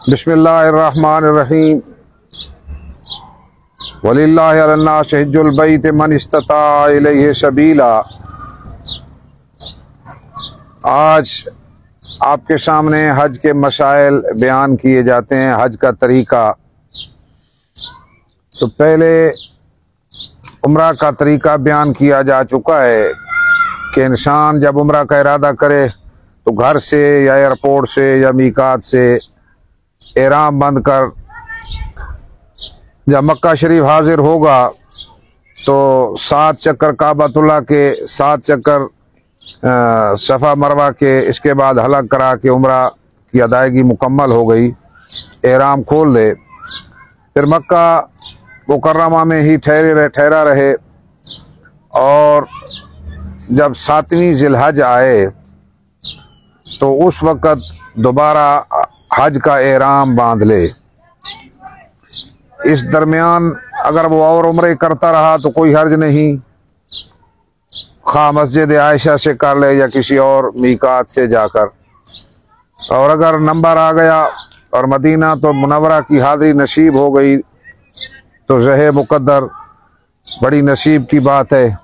बिस्मिल्लाहिर्रहमानिर्रहीम। वलिल्लाहि अलन्नास हिज्जुल बैत मन इस्तता इलैहि सबीला। आज आपके सामने हज के मसाइल बयान किए जाते हैं, हज का तरीका। तो पहले उम्रा का तरीका बयान किया जा चुका है कि इंसान जब उम्रा का इरादा करे तो घर से या एयरपोर्ट से या मीकात से एहराम बंद कर जब मक्का शरीफ हाजिर होगा तो 7 चक्कर काबतुल्लाह के, 7 चक्कर सफ़ा मरवा के, इसके बाद हलक करा के उम्रा की अदायगी मुकम्मल हो गई, एहराम खोल ले। फिर मक्का मुकर्रमा में ही ठहरा रहे और जब 7वीं जिलहज आए तो उस वक़्त दोबारा हज का एहराम बांध ले। इस दरमियान अगर वो और उम्रे करता रहा तो कोई हर्ज नहीं, खा मस्जिद आयशा से कर ले या किसी और मीकात से जाकर। और अगर नंबर आ गया और मदीना तो मुनव्वरा की हाज़िरी नसीब हो गई तो ज़हे मुक़द्दर बड़ी नसीब की बात है।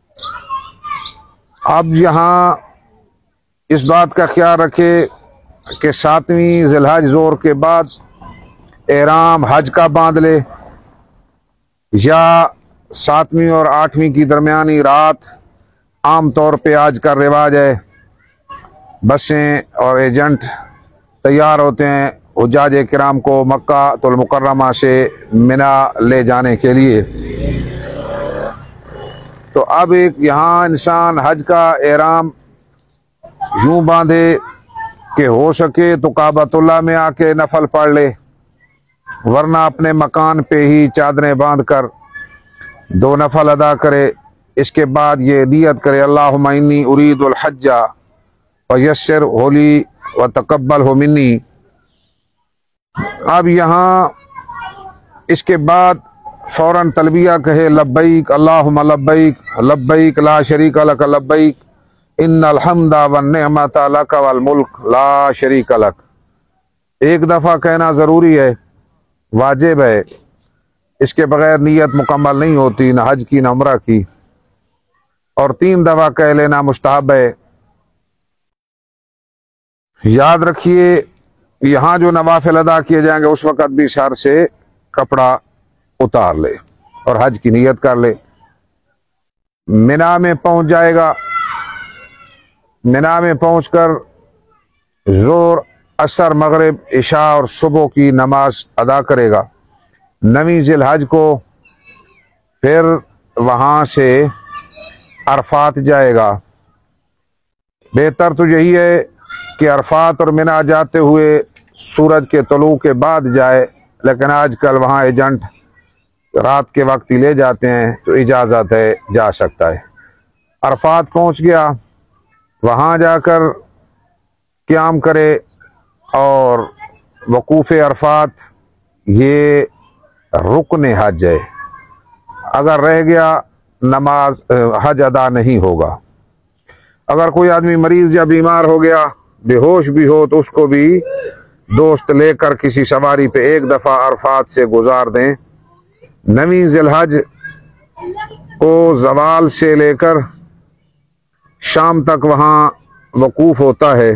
अब यहाँ इस बात का ख्याल रखे कि 7वीं ज़िलहज ज़ोर के बाद एहराम हज का बांध ले या 7वीं और 8वीं की दरमियानी रात। आम तौर पे आज का रिवाज है, बसें और एजेंट तैयार होते हैं हुज्जाज किराम को मक्का तुल मुकर्रमा से मिना ले जाने के लिए। तो अब एक यहाँ इंसान हज का एहराम यूं बांधे कि हो सके तो काबतुल्लाह में आके नफल पढ़ ले, वरना अपने मकान पे ही चादरें बांध कर 2 नफल अदा करे। इसके बाद ये नियत करे अल्लाहुम्मा इन्नी उरीदुल हज्जा व यस्सिर होली व तकब्बल हो मिन्नी। अब यहाँ इसके बाद फौरन तलबिया कहे लब्बैक अल्लाहुम्मा लब्बैक लब्बैक ला शरीका लक लब्बैक इन्नल हम्दा वन निअमता लक वल मुल्क ला शरीका लक। एक दफ़ा कहना ज़रूरी है, वाजिब है, इसके बगैर नीयत मुकम्मल नहीं होती, न हज की न उम्रा की। और 3 दफ़ा कह लेना मुस्तहब है। याद रखिए यहाँ जो नवाफिल अदा किए जाएंगे उस वक़्त भी सर से कपड़ा उतार ले और हज की नीयत कर ले। मिना में पहुंच जाएगा, मिना में पहुंचकर जोर असर मगरिब इशा और सुबह की नमाज अदा करेगा। 9वीं ज़िलहज को फिर वहां से अरफात जाएगा। बेहतर तो यही है कि अरफात और मिना जाते हुए सूरज के तलू के बाद जाए, लेकिन आजकल वहां एजेंट रात के वक्त ही ले जाते हैं तो इजाज़त है, जा सकता है। अरफात पहुंच गया, वहां जाकर क़याम करे और वकूफ़ अरफात ये रुकन हज है। अगर रह गया नमाज हज अदा नहीं होगा। अगर कोई आदमी मरीज या बीमार हो गया, बेहोश भी हो, तो उसको भी दोस्त लेकर किसी सवारी पे एक दफ़ा अरफात से गुजार दें। 9वीं ज़िलहज को ज़वाल से लेकर शाम तक वहाँ वकूफ़ होता है।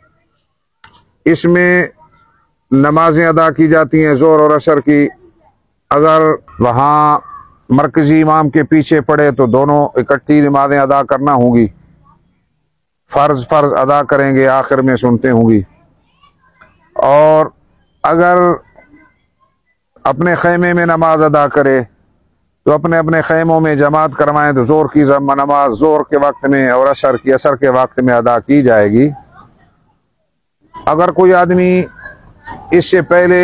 इसमें नमाजें अदा की जाती हैं ज़ोर और असर की। अगर वहाँ मरकज़ी इमाम के पीछे पड़े तो दोनों इकट्ठी नमाजें अदा करना होंगी, फ़र्ज अदा करेंगे, आखिर में सुनते होंगी। और अगर अपने खैमे में नमाज अदा करे तो अपने अपने खैमों में जमात करवाएं तो ज़ोर की नमाज ज़ोर के वक्त में और असर के वक्त में अदा की जाएगी। अगर कोई आदमी इससे पहले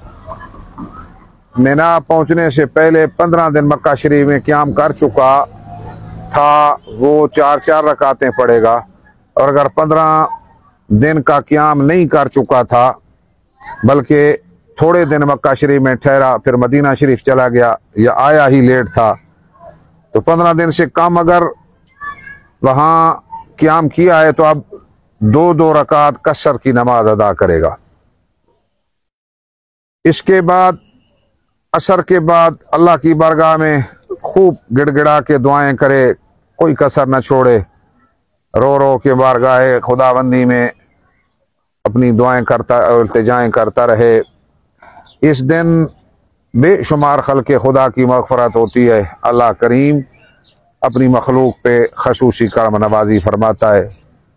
मिना पहुंचने से पहले 15 दिन मक्का शरीफ में क़याम कर चुका था, वो 4-4 रकातें पढ़ेगा। और अगर 15 दिन का क़याम नहीं कर चुका था बल्कि थोड़े दिन मक्का शरीफ में ठहरा, फिर मदीना शरीफ चला गया या आया ही लेट था, तो 15 दिन से कम अगर वहाँ क़याम किया है तो अब 2-2 रकात कसर की नमाज अदा करेगा। इसके बाद असर के बाद अल्लाह की बारगाह में खूब गिड़गिड़ा के दुआएं करे, कोई कसर न छोड़े, रो रो के बारगाह खुदाबंदी में अपनी दुआएं करता और इल्तिजाएं करता रहे। इस दिन बेशुमार खल्क़े खुदा की मग़फ़रत होती है। अल्लाह करीम अपनी मखलूक पे खसूसी करम नवाजी फरमाता है।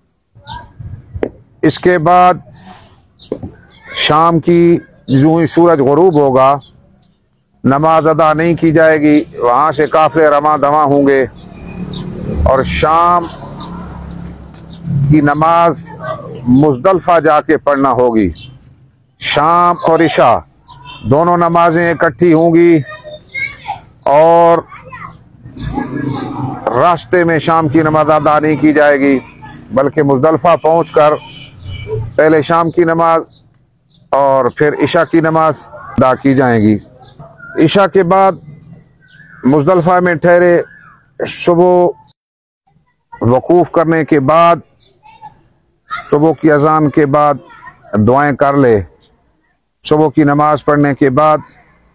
इसके बाद शाम की यूं ही सूरज गुरूब होगा, नमाज अदा नहीं की जाएगी, वहाँ से काफ़िले रमा दवा होंगे और शाम की नमाज मुज़दलिफ़ा जाके पढ़ना होगी। शाम और इशा दोनों नमाजें इकट्ठी होंगी और रास्ते में शाम की नमाज अदा नहीं की जाएगी, बल्कि मुज़दलिफ़ा पहुंचकर पहले शाम की नमाज और फिर इशा की नमाज अदा की जाएगी। इशा के बाद मुज़दलिफ़ा में ठहरे, सुबह वकूफ़ करने के बाद, सुबह की अजान के बाद दुआएं कर ले। सुबह की नमाज पढ़ने के बाद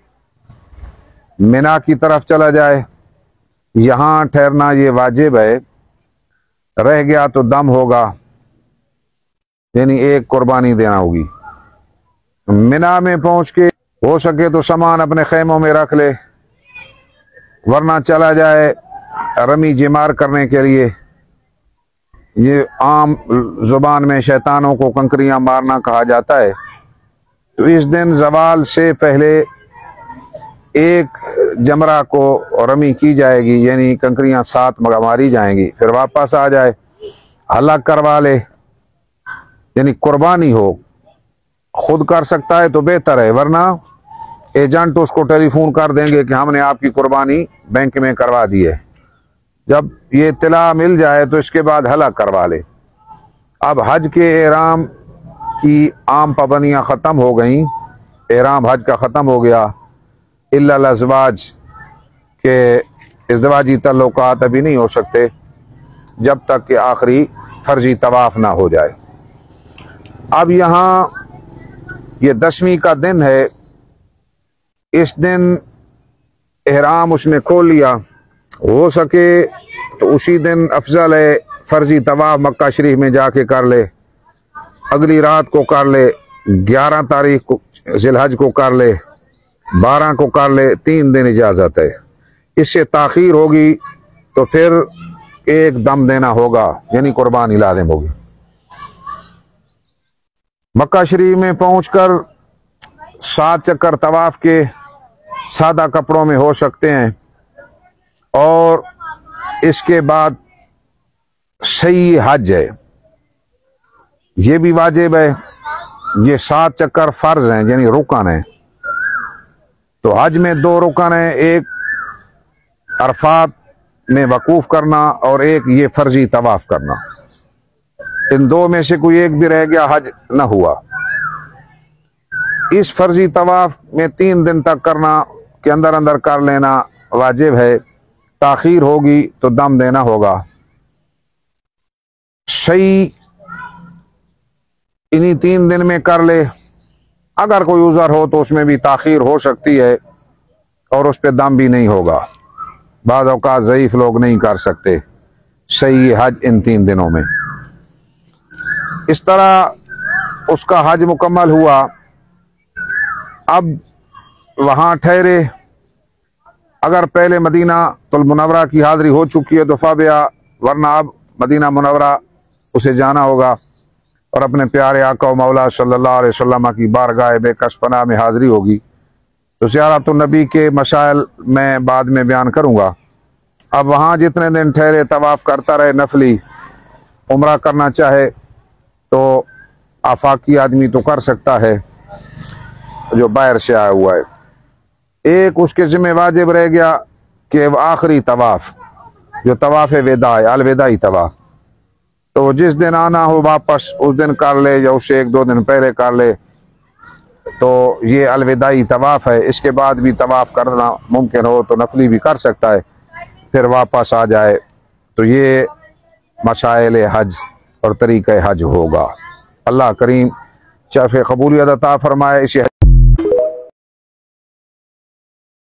मिना की तरफ चला जाए। यहाँ ठहरना ये वाजिब है, रह गया तो दम होगा, यानी एक कुर्बानी देना होगी। मिना में पहुंच के हो सके तो सामान अपने खेमों में रख ले, वरना चला जाए रमी जिमार करने के लिए। ये आम जुबान में शैतानों को कंकरियां मारना कहा जाता है। तो इस दिन जवाल से पहले एक जमरा को रमी की जाएगी, यानी कंकरियां 7 मारी जाएंगी, फिर वापस आ जाए, हलाक करवा ले, यानी कुर्बानी हो। खुद कर सकता है तो बेहतर है, वरना एजेंट उसको टेलीफोन कर देंगे कि हमने आपकी कुर्बानी बैंक में करवा दी है। जब ये इत्तला मिल जाए तो इसके बाद हलाक करवा ले। अब हज के एहराम की आम पाबंदियां ख़त्म हो गई, एहराम हज का ख़त्म हो गया। इल्ला अज़वाज के इज़्दिवाजी तल्लुकात अभी नहीं हो सकते जब तक कि आखिरी फर्जी तवाफ़ ना हो जाए। अब यहाँ ये 10वीं का दिन है, इस दिन एहराम उसमें खोल लिया, हो सके तो उसी दिन अफजल है फर्जी तवाफ़ मक्का शरीफ में जाके कर ले, अगली रात को कर ले, 11 तारीख को ज़िलहज को कर ले, 12 को कर ले, 3 दिन इजाज़त है। इससे ताख़ीर होगी तो फिर एक दम देना होगा, यानी कुर्बानी लाज़िम होगी। मक्का शरीफ में पहुंचकर 7 चक्कर तवाफ़ के सादा कपड़ों में हो सकते हैं और इसके बाद सही हज है, ये भी वाजिब है। ये 7 चक्कर फर्ज हैं, यानी रुकन है। तो हज में 2 रुकन है, एक अरफात में वकूफ करना और एक ये फर्जी तवाफ करना। इन 2 में से कोई एक भी रह गया हज न हुआ। इस फर्जी तवाफ में 3 दिन तक करना के अंदर अंदर कर लेना वाजिब है। ताखीर होगी तो दम देना होगा। सही इन्हीं 3 दिन में कर ले। अगर कोई उज़र हो तो उसमें भी ताखीर हो सकती है और उस पर दम भी नहीं होगा। बाज़ औक़ात ज़ईफ़ लोग नहीं कर सकते सही हज इन 3 दिनों में। इस तरह उसका हज मुकम्मल हुआ। अब वहाँ ठहरे। अगर पहले मदीना तुल मुनव्वरा की हाज़िरी हो चुकी है तो फ़ाबिया, वरना अब मदीना मुनव्वरा उसे जाना होगा और अपने प्यारे आका मौला सल्लल्लाहु अलैहि वसल्लम की बारगाह बेकसपना में हाज़िरी होगी। तो ज़ियारतुन नबी के मसाइल मैं बाद में बयान करूँगा। अब वहाँ जितने दिन ठहरे तवाफ़ करता रहे। नफली उम्रा करना चाहे तो आफाकी आदमी तो कर सकता है जो बाहर से आया हुआ है। एक उसके ज़िम्मे वाजिब रह गया कि आखिरी तवाफ़ जो तवाफ़ वेदा है, अलविदाई तवाफ़, तो जिस दिन आना हो वापस उस दिन कर ले या उससे 1-2 दिन पहले कर ले। तो ये अलविदाई तवाफ़ है। इसके बाद भी तवाफ़ करना मुमकिन हो तो नफली भी कर सकता है, फिर वापस आ जाए। तो ये मसाइल हज और तरीक़े हज होगा। अल्लाह करीम शफ़ कबूलियत अता फरमाए। इसी